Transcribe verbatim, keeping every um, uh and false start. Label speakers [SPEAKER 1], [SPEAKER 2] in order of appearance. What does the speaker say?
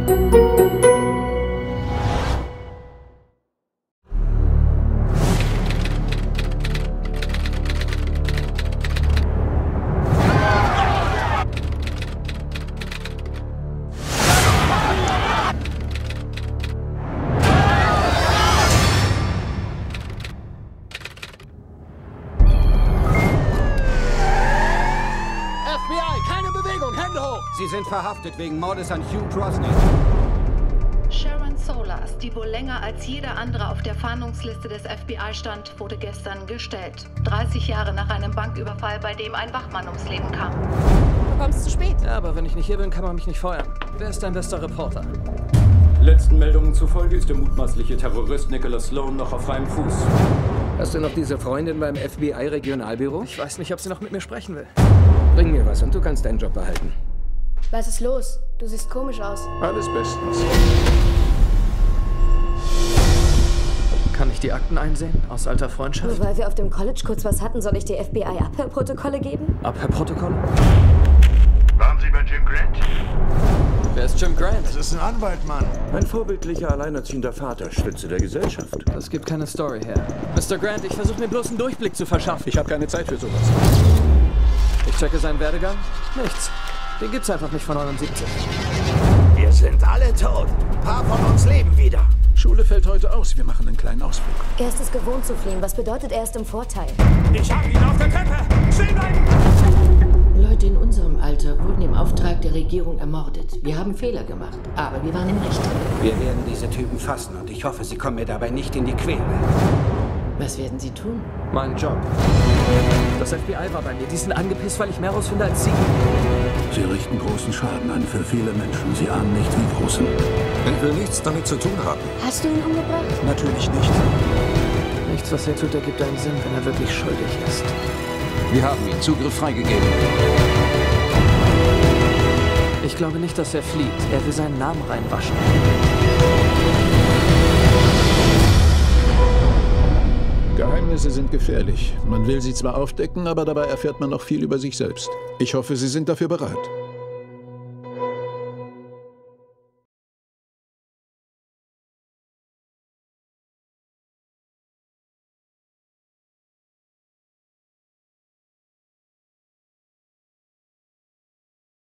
[SPEAKER 1] F B I, keine Bewegung, Hände hoch!
[SPEAKER 2] Sie sind verhaftet wegen Mordes an Hugh Grosnick.
[SPEAKER 3] Sharon Solas, die wohl länger als jeder andere auf der Fahndungsliste des F B I stand, wurde gestern gestellt. dreißig Jahre nach einem Banküberfall, bei dem ein Wachmann ums Leben kam.
[SPEAKER 4] Du kommst zu spät.
[SPEAKER 1] Ja, aber wenn ich nicht hier bin, kann man mich nicht feuern. Wer ist dein bester Reporter?
[SPEAKER 5] Letzten Meldungen zufolge ist der mutmaßliche Terrorist Nicholas Sloan noch auf freiem Fuß.
[SPEAKER 2] Hast du noch diese Freundin beim F B I-Regionalbüro?
[SPEAKER 1] Ich weiß nicht, ob sie noch mit mir sprechen will.
[SPEAKER 2] Bring mir was und du kannst deinen Job behalten.
[SPEAKER 4] Was ist los? Du siehst komisch aus.
[SPEAKER 6] Alles bestens.
[SPEAKER 1] Kann ich die Akten einsehen? Aus alter Freundschaft?
[SPEAKER 4] Nur weil wir auf dem College kurz was hatten, soll ich dir F B I-Abhörprotokolle geben?
[SPEAKER 1] Abhörprotokolle?
[SPEAKER 6] Waren Sie bei Jim Grant?
[SPEAKER 1] Wer ist Jim Grant?
[SPEAKER 6] Das ist ein Anwalt, Mann.
[SPEAKER 7] Ein vorbildlicher, alleinerziehender Vater, Stütze der Gesellschaft.
[SPEAKER 1] Das gibt keine Story her. Mister Grant, ich versuche mir bloß einen Durchblick zu verschaffen.
[SPEAKER 6] Ich habe keine Zeit für sowas.
[SPEAKER 1] Ich checke seinen Werdegang. Nichts. Den gibt's einfach nicht von neunundsiebzig.
[SPEAKER 7] Wir sind alle tot. Ein paar von uns leben wieder.
[SPEAKER 6] Schule fällt heute aus. Wir machen einen kleinen Ausflug.
[SPEAKER 4] Er ist es gewohnt zu fliehen. Was bedeutet, er ist im Vorteil?
[SPEAKER 6] Ich habe ihn auf der Treppe. Stehen bleiben!
[SPEAKER 8] Leute in unserem Alter wurden im Auftrag der Regierung ermordet. Wir haben Fehler gemacht, aber wir waren im Recht.
[SPEAKER 2] Wir werden diese Typen fassen und ich hoffe, sie kommen mir dabei nicht in die Quere.
[SPEAKER 8] Was werden Sie tun?
[SPEAKER 1] Mein Job. Das F B I war bei mir. Die sind angepisst, weil ich mehr rausfinde als sie.
[SPEAKER 9] Sie richten großen Schaden an für viele Menschen. Sie ahnen nicht, wie großen.
[SPEAKER 6] Ich will nichts damit zu tun haben.
[SPEAKER 4] Hast du ihn umgebracht?
[SPEAKER 6] Natürlich nicht.
[SPEAKER 1] Nichts, was er tut, ergibt einen Sinn, wenn er wirklich schuldig ist.
[SPEAKER 9] Wir haben ihm Zugriff freigegeben.
[SPEAKER 1] Ich glaube nicht, dass er flieht. Er will seinen Namen reinwaschen.
[SPEAKER 6] Geheimnisse sind gefährlich. Man will sie zwar aufdecken, aber dabei erfährt man noch viel über sich selbst. Ich hoffe, Sie sind dafür bereit.